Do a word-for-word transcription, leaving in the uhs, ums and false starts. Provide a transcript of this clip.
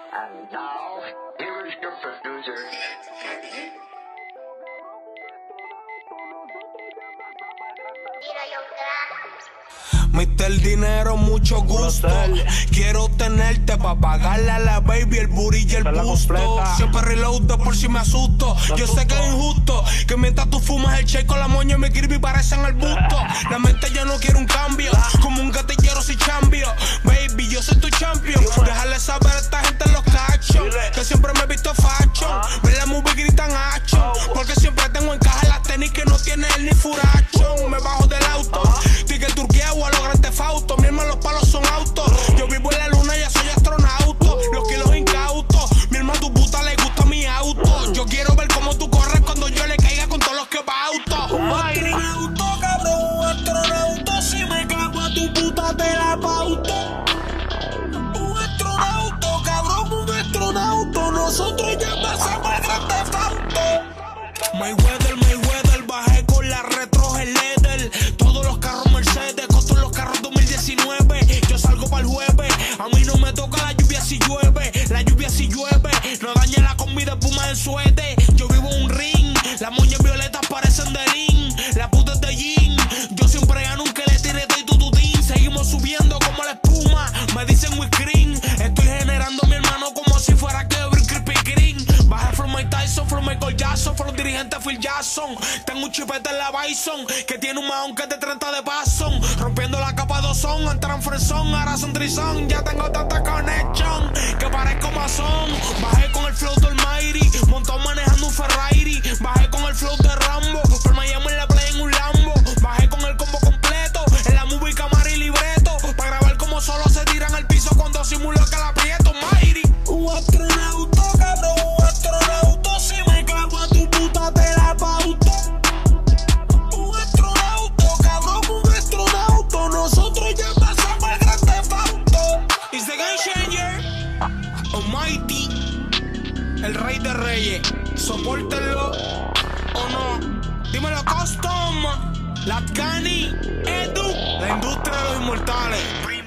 And now, here is your producer. mister Dinero, mucho gusto. Quiero tenerte pa' pagarle a la baby el booty y el busto. Siempre reload por si me asusto. Yo sé que es injusto que mientras tú fumas el shake con la moña y mi kirby parecen al busto. La mente ya no quiere un cambio, como un gatillero sin cambio. Baby, yo soy tu champion. Déjale saber a esta gente en los cachos que siempre me he visto fashion. Ven la movie gritan action, porque siempre tengo en caja las tenis que no tiene él ni furachón. Me bajo del auto, ticket turqueo a los grandes fautos. Mi hermano, los palos son autos. Yo vivo en la luna, ya soy astronauta. Los kilos incautos. Mi hermano, tu puta le gusta mi auto. Yo quiero ver cómo tú corres cuando yo le caiga con todos los que pauto. Un astronauta, cabrón, un astronauta. Si me cago a tu puta te la pauto. Un astronauta, cabrón, un astronauta. Nosotros ya pasamos el grande fauto. Mayweather, Mayweather, bajé con la retro Leder. Todos los carros Mercedes, con todos los carros dos mil diecinueve. Yo salgo para el jueves, a mí no me toca la lluvia si llueve. La lluvia si llueve, no dañe la comida, espuma del suete. Yo vivo en un ring, las moñas violetas parecen de Lin. La puta es de jean, yo siempre gano un que le tire de tututín. Seguimos subiendo como la espuma, me dicen Whiskerin. Estoy generando mi hermano como si fuera Kevin Creepy Green. Bajé from Mike Tyson, from Michael Jackson, from dirigente Phil Jackson. Tengo un chipete en la Bison que tiene un mahón que es de treinta de Passon. Rompiendo la capa de ozón, entran fresón, ahora son trizón. Ya tengo tanta connection que parezco masón. Bajé con el flow del Almighty, montado manejando un Ferrari. Bajé con el flow de Rambo, por Miami en la playa en un Lambo. Bajé con el combo completo, en la movie, cámara y libreto. Para grabar como solo se tiran al piso cuando simulo que la aprieto, Mighty. Un astronauta, cabrón, un astronauta. Si me clavo a tu puta te la pauto. Un astronauta, cabrón, un astronauta. Nosotros ya pasamos el grande fauto. It's the game changer, Almighty, el rey de reyes. Sopórtenlo o no. Dímelo, Custom, Latcani, Edu, la industria de los inmortales.